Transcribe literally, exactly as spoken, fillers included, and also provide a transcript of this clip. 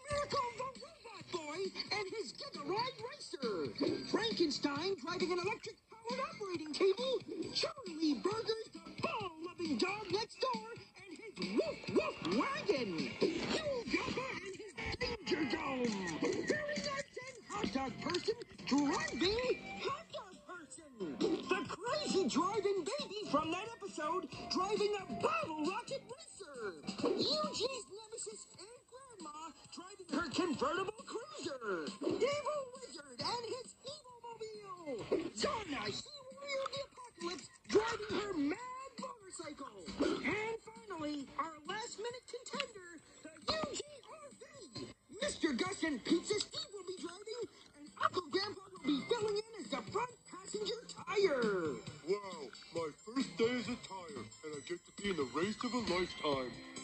Miracle the Robot Boy and his Giga Ride Racer. Frankenstein driving an electric-powered operating table. Charlie Burgers, the ball-loving dog next door, and his Woof Woof Wagon. Yule Gopper and his Danger Dome. Very nice and hot dog person driving hot dog person. The crazy driving baby from that episode driving a bottle rocket racer. Eugene's nemesis and grandma driving her convertible cruiser. Evil Wizard and his evil mobile. Zona, she warrior of the apocalypse, driving her mad motorcycle. And finally, our last minute contender, the U G R V. Mister Gus and Pizza Steve will be driving, and Uncle Grandpa will be filling in as the front passenger tire. Wow, my first day as a tire, and I get to be in the race of a lifetime.